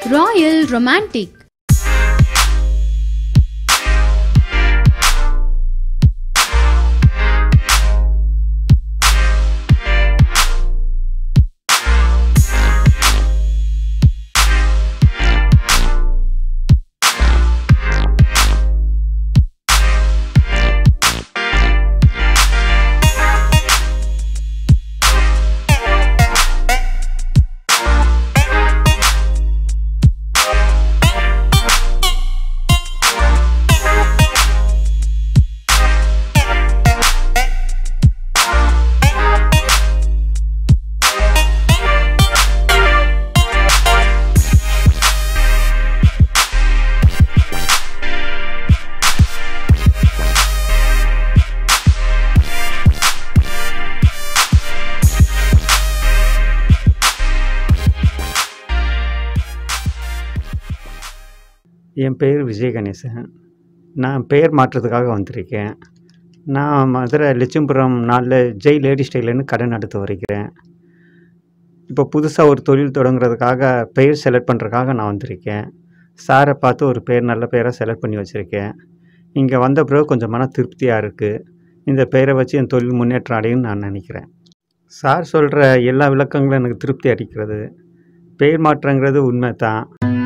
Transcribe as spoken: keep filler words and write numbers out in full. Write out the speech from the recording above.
Royal Romantic. என் பேர் விஜய் கணேசன். நான் பெயர் மாற்றத்துக்காக வந்திருக்கேன். நான் மதுரை லட்சுமிபுரம் நாலில் ஜெய் லேடி ஸ்டைல்னு கடை நடத்த வரைக்கிறேன். இப்போ புதுசாக ஒரு தொழில் தொடங்குறதுக்காக பெயர் செலக்ட் பண்ணுறதுக்காக நான் வந்திருக்கேன். சாரை பார்த்து ஒரு பேர் நல்ல பேராக செலக்ட் பண்ணி வச்சுருக்கேன். இங்கே வந்த பிறகு கொஞ்சம் மன திருப்தியாக இருக்குது. இந்த பெயரை வச்சு என் தொழில் முன்னேற்றம் அடையும்னு நான் நினைக்கிறேன். சார் சொல்கிற எல்லா விளக்கங்களும் எனக்கு திருப்தி அளிக்கிறது. பெயர் மாற்றங்கிறது உண்மை தான்.